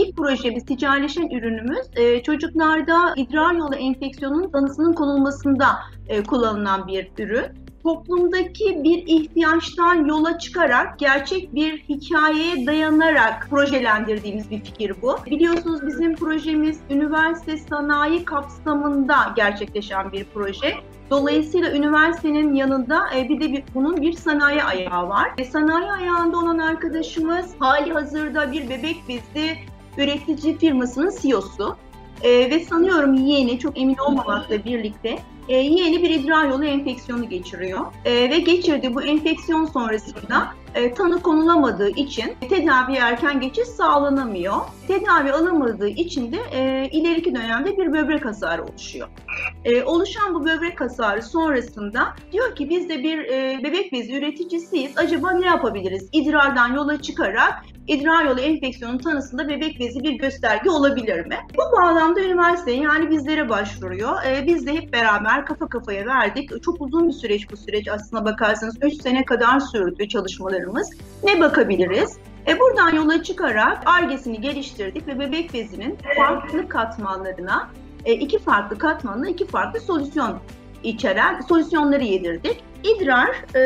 ilk projemiz, ticarileşen ürünümüz çocuklarda idrar yolu enfeksiyonunun tanısının konulmasında kullanılan bir ürün. Toplumdaki bir ihtiyaçtan yola çıkarak, gerçek bir hikayeye dayanarak projelendirdiğimiz bir fikir bu. Biliyorsunuz bizim projemiz üniversite sanayi kapsamında gerçekleşen bir proje. Dolayısıyla üniversitenin yanında bir de bunun bir sanayi ayağı var. Sanayi ayağında olan arkadaşımız hali hazırda bir bebek bezi üretici firmasının CEO'su. Ve sanıyorum yeğeni, çok emin olmamakla birlikte yeğeni bir idrar yolu enfeksiyonu geçiriyor. Ve geçirdiği bu enfeksiyon sonrasında tanı konulamadığı için tedavi erken geçiş sağlanamıyor. Tedavi alamadığı için de ileriki dönemde bir böbrek hasarı oluşuyor. Oluşan bu böbrek hasarı sonrasında diyor ki biz de bir bebek bezi üreticisiyiz. Acaba ne yapabiliriz? İdrardan yola çıkarak idrar yolu enfeksiyonun tanısında bebek bezi bir gösterge olabilir mi? Bu bağlamda üniversite yani bizlere başvuruyor. Biz de hep beraber kafa kafaya verdik. Çok uzun bir süreç bu süreç aslına bakarsanız 3 sene kadar sürdü çalışmalarımız. Ne bakabiliriz? Buradan yola çıkarak Ar-Ge'sini geliştirdik ve bebek bezinin farklı katmanlarına, iki farklı solüsyon içeren solüsyonları yedirdik. İdrar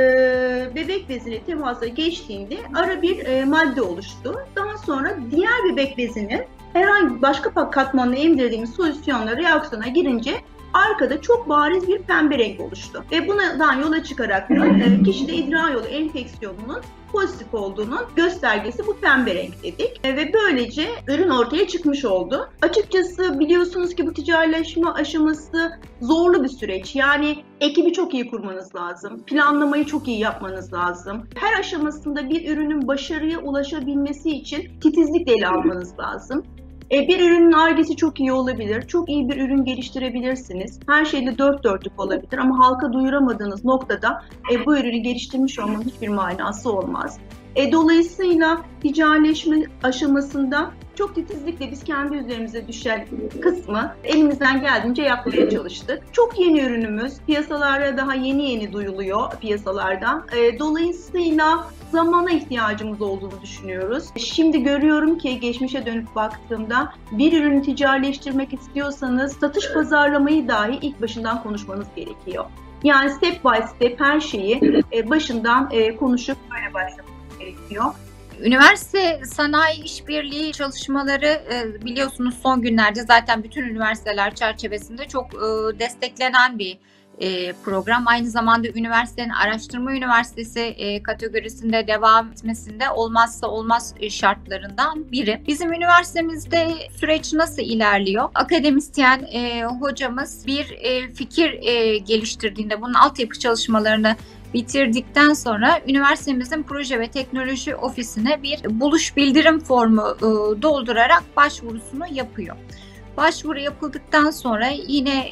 bebek bezine temasa geçtiğinde ara bir madde oluştu. Daha sonra diğer bebek bezinin herhangi başka katmanına emdirdiğimiz solüsyonla reaksiyona girince arkada çok bariz bir pembe renk oluştu. Ve bundan yola çıkarak da kişide idrar yolu enfeksiyonunun pozitif olduğunun göstergesi bu pembe renk dedik. Ve böylece ürün ortaya çıkmış oldu. Açıkçası biliyorsunuz ki bu ticarileşme aşaması zorlu bir süreç. Yani ekibi çok iyi kurmanız lazım. Planlamayı çok iyi yapmanız lazım. Her aşamasında bir ürünün başarıya ulaşabilmesi için titizlikle ele almanız lazım. Bir ürünün Ar-Ge'si çok iyi olabilir, çok iyi bir ürün geliştirebilirsiniz. Her şeyle dört dörtlük olabilir ama halka duyuramadığınız noktada bu ürünü geliştirmiş olmanın hiçbir manası olmaz. Dolayısıyla ticarileşme aşamasında çok titizlikle biz kendi üzerimize düşen kısmı elimizden geldiğince yapmaya çalıştık. Çok yeni ürünümüz, piyasalara daha yeni duyuluyor piyasalarda. Dolayısıyla zamana ihtiyacımız olduğunu düşünüyoruz. Şimdi görüyorum ki geçmişe dönüp baktığımda bir ürünü ticarileştirmek istiyorsanız satış pazarlamayı dahi ilk başından konuşmanız gerekiyor. Yani step by step her şeyi başından konuşup böyle başlamanız gerekiyor. Üniversite sanayi işbirliği çalışmaları biliyorsunuz son günlerde zaten bütün üniversiteler çerçevesinde çok desteklenen bir program. Aynı zamanda üniversitenin araştırma üniversitesi kategorisinde devam etmesinde olmazsa olmaz şartlarından biri. Bizim üniversitemizde süreç nasıl ilerliyor? Akademisyen hocamız bir fikir geliştirdiğinde bunun altyapı çalışmalarını bitirdikten sonra üniversitemizin proje ve teknoloji ofisine bir buluş bildirim formu doldurarak başvurusunu yapıyor. Başvuru yapıldıktan sonra yine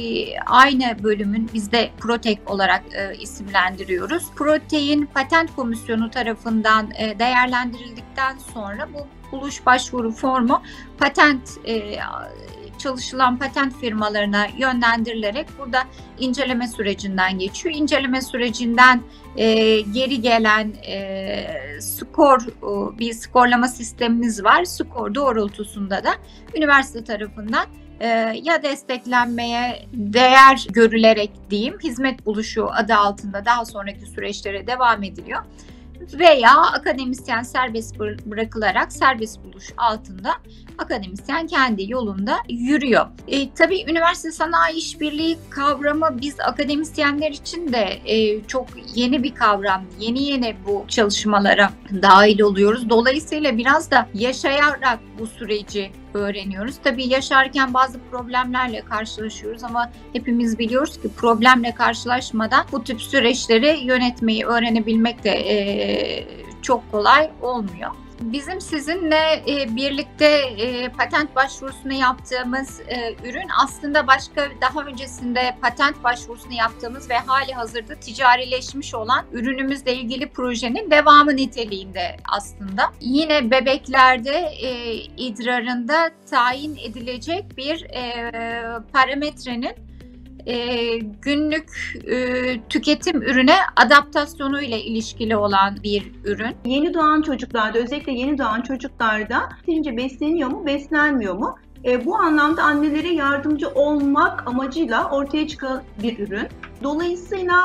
aynı bölümün biz de Protek olarak isimlendiriyoruz. Protek'in patent komisyonu tarafından değerlendirildikten sonra bu buluş başvuru formu çalışılan patent firmalarına yönlendirilerek burada inceleme sürecinden geçiyor. İnceleme sürecinden geri gelen bir skorlama sistemimiz var. Skor doğrultusunda da üniversite tarafından ya desteklenmeye değer görülerek diyeyim hizmet buluşu adı altında daha sonraki süreçlere devam ediliyor. Veya akademisyen serbest bırakılarak serbest buluş altında akademisyen kendi yolunda yürüyor. Tabii üniversite sanayi işbirliği kavramı biz akademisyenler için de çok yeni bir kavram. Yeni bu çalışmalara dahil oluyoruz. Dolayısıyla biraz da yaşayarak bu süreci öğreniyoruz. Tabii yaşarken bazı problemlerle karşılaşıyoruz ama hepimiz biliyoruz ki problemle karşılaşmadan bu tip süreçleri yönetmeyi öğrenebilmek de çok kolay olmuyor. Bizim sizinle birlikte patent başvurusunu yaptığımız ürün aslında daha öncesinde patent başvurusunu yaptığımız ve hali hazırda ticarileşmiş olan ürünümüzle ilgili projenin devamı niteliğinde aslında. Yine bebeklerde idrarında tayin edilecek bir parametrenin günlük tüketim ürüne adaptasyonu ile ilişkili olan bir ürün. Yeni doğan çocuklarda, özellikle yeni doğan çocuklarda yeterince besleniyor mu, beslenmiyor mu? Bu anlamda annelere yardımcı olmak amacıyla ortaya çıkan bir ürün. Dolayısıyla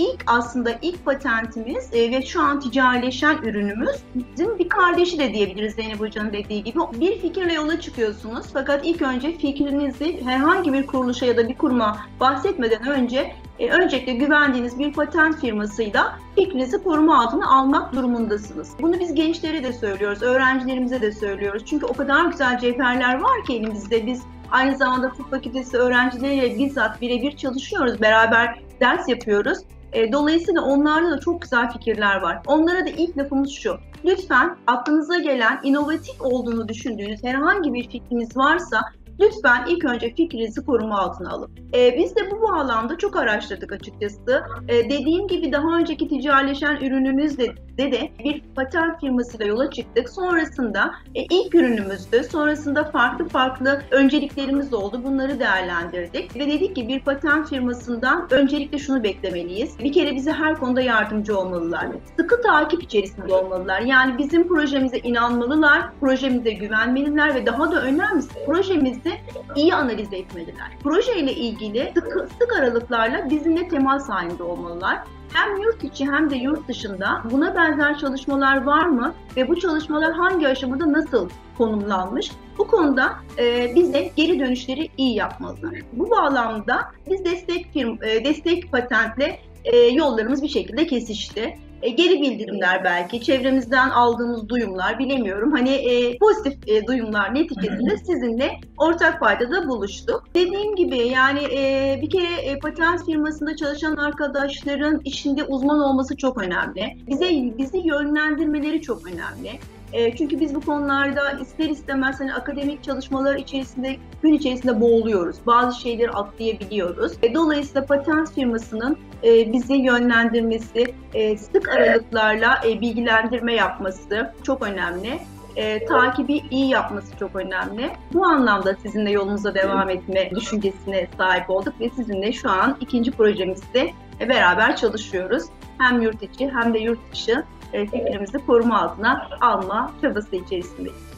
ilk patentimiz ve şu an ticarileşen ürünümüzün bir kardeşi de diyebiliriz Zeynep Hoca'nın dediği gibi. Bir fikirle yola çıkıyorsunuz fakat ilk önce fikrinizi herhangi bir kuruluşa ya da bir kuruma bahsetmeden önce öncelikle güvendiğiniz bir patent firmasıyla fikrinizi koruma altına almak durumundasınız. Bunu biz gençlere de söylüyoruz, öğrencilerimize de söylüyoruz. Çünkü o kadar güzel cevherler var ki elimizde. Biz aynı zamanda tıp fakültesi öğrencileriyle bizzat birebir çalışıyoruz, beraber ders yapıyoruz. Dolayısıyla onlarda da çok güzel fikirler var. Onlara da ilk lafımız şu: lütfen aklınıza gelen, inovatif olduğunu düşündüğünüz herhangi bir fikriniz varsa lütfen ilk önce fikrinizi koruma altına alın. Biz de bu bağlamda çok araştırdık açıkçası. Dediğim gibi daha önceki ticarileşen ürünümüzde de bir patent firmasıyla yola çıktık. Sonrasında ilk ürünümüzdü. Sonrasında farklı önceliklerimiz oldu. Bunları değerlendirdik. Ve dedik ki bir patent firmasından öncelikle şunu beklemeliyiz. Bir kere bize her konuda yardımcı olmalılar. Sıkı takip içerisinde olmalılar. Yani bizim projemize inanmalılar, projemize güvenmeliler ve daha da önemlisi projemizi iyi analiz etmeliler. Projeyle ilgili sık aralıklarla bizimle temas halinde olmalılar. Hem yurt içi hem de yurt dışında buna benzer çalışmalar var mı ve bu çalışmalar hangi aşamada nasıl konumlanmış? Bu konuda bize geri dönüşleri iyi yapmalılar. Bu bağlamda biz destek patentle yollarımız bir şekilde kesişti. Geri bildirimler, belki çevremizden aldığımız duyumlar, bilemiyorum, pozitif duyumlar neticesinde sizinle ortak paydada buluştuk. Dediğim gibi yani bir kere patent firmasında çalışan arkadaşların işinde uzman olması çok önemli. Bizi yönlendirmeleri çok önemli. Çünkü biz bu konularda ister istemez akademik çalışmalar gün içerisinde boğuluyoruz. Bazı şeyleri atlayabiliyoruz. Dolayısıyla patent firmasının bizi yönlendirmesi, sık aralıklarla bilgilendirme yapması çok önemli. Takibi iyi yapması çok önemli. Bu anlamda sizinle yolumuza devam etme düşüncesine sahip olduk ve sizinle şu an ikinci projemizde beraber çalışıyoruz. Hem yurt içi hem de yurt dışı fikrimizi koruma altına alma çabası içerisindeyiz.